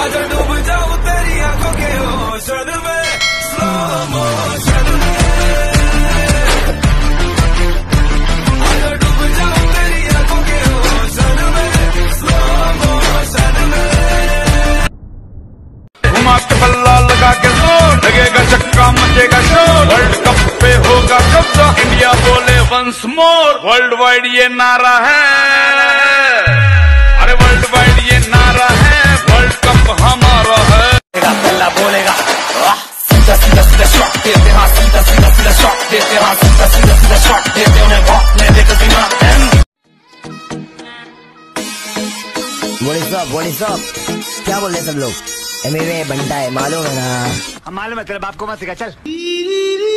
आजा डूब जाऊं तेरी आंखों के ओशन में, स्लो मोशन में, आजा डूब जाऊं तेरी आंखों के ओशन में, स्लो मोशन में। घुमा के बल्ला लगा के जोर लगेगा चक्का मचेगा शोर, वर्ल्ड कप पे होगा कब्जा, इंडिया बोले वंस मोर। वर्ल्ड वाइड ये नारा है, अरे वर्ल्ड वाइड ये नारा है, वर्ल्ड कप हमारा है। बल्ला बोलेगा सीधा सीधा सीधा शॉट देते, हाँ सीधा सीधा सीधा शॉट देते, हाँ सीधा सीधा सीधा शॉट देते, उन्हें भौंकने दे कभी ना। What is up? क्या बोल रहे सब लोग? MMA बनता है मालूम है ना? हम मालूम है, तेरे बाप को मत सिखा, चल।